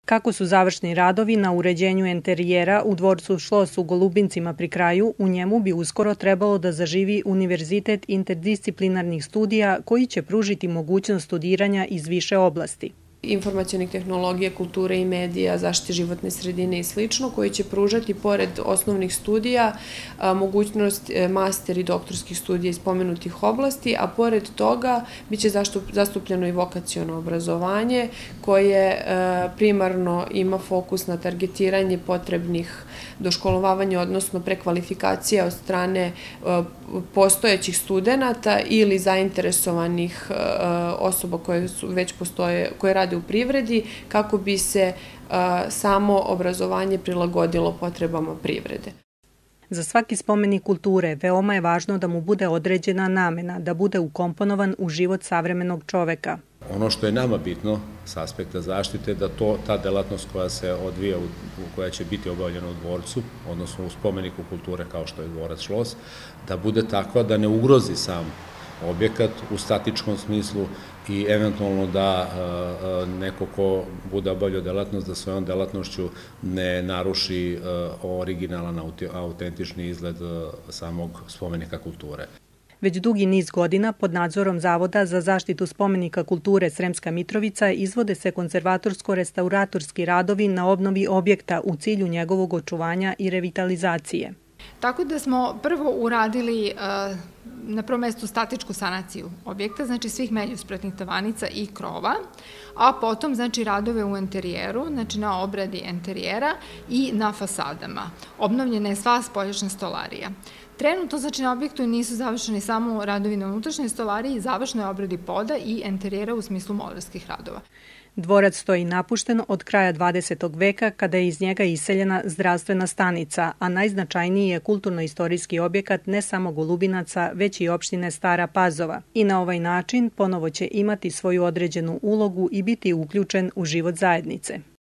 Kako su završni radovi na uređenju enterijera u dvorcu Šlos u Golubincima pri kraju, u njemu bi uskoro trebalo da zaživi Univerzitet interdisciplinarnih studija koji će pružiti mogućnost studiranja iz više oblasti. Informacionih tehnologija, kulture i medija, zaštite životne sredine i sl. Koji će pružati, pored osnovnih studija, mogućnost master i doktorskih studija iz pomenutih oblasti, a pored toga biće zastupljeno i vokaciono obrazovanje koje primarno ima fokus na targetiranje potrebnih doškolovavanja, odnosno prekvalifikacija od strane postojećih studenata ili zainteresovanih osoba koje već postoje, koje rade u privredi, kako bi se samo obrazovanje prilagodilo potrebama privrede. Za svaki spomenik kulture veoma je važno da mu bude određena namena, da bude ukomponovan u život savremenog čoveka. Ono što je nama bitno s aspekta zaštite da ta delatnost koja se odvija, koja će biti obavljena u dvorcu, odnosno u spomeniku kulture kao što je dvorac Šlos, da bude takva da ne ugrozi sam objekat u statičkom smislu i eventualno da neko ko bude obavljao delatnost da svojom delatnošću ne naruši originalan, autentični izgled samog spomenika kulture. Već dugi niz godina pod nadzorom Zavoda za zaštitu spomenika kulture Sremska Mitrovica izvode se konzervatorsko-restauratorski radovi na obnovi objekta u cilju njegovog očuvanja i revitalizacije. Tako da smo prvo uradili na prvom mestu statičku sanaciju objekta, znači svih međuspratnih tavanica i krova, a potom znači radove u enterijeru, znači na obradi enterijera i na fasadama. Obnovljena je sva spoljašnja stolarija. Trenutno, znači na objektu nisu završeni samo radovi na unutrašnjoj stolariji, završeno je obradi poda i enterijera u smislu molarskih radova. Dvorac stoji napušten od kraja 20. veka kada je iz njega iseljena zdravstvena stanica, a najznačajniji je kulturno-istorijski objekat ne samo Golubinaca, već i opštine Stara Pazova. I na ovaj način ponovo će imati svoju određenu ulogu i biti uključen u život zajednice.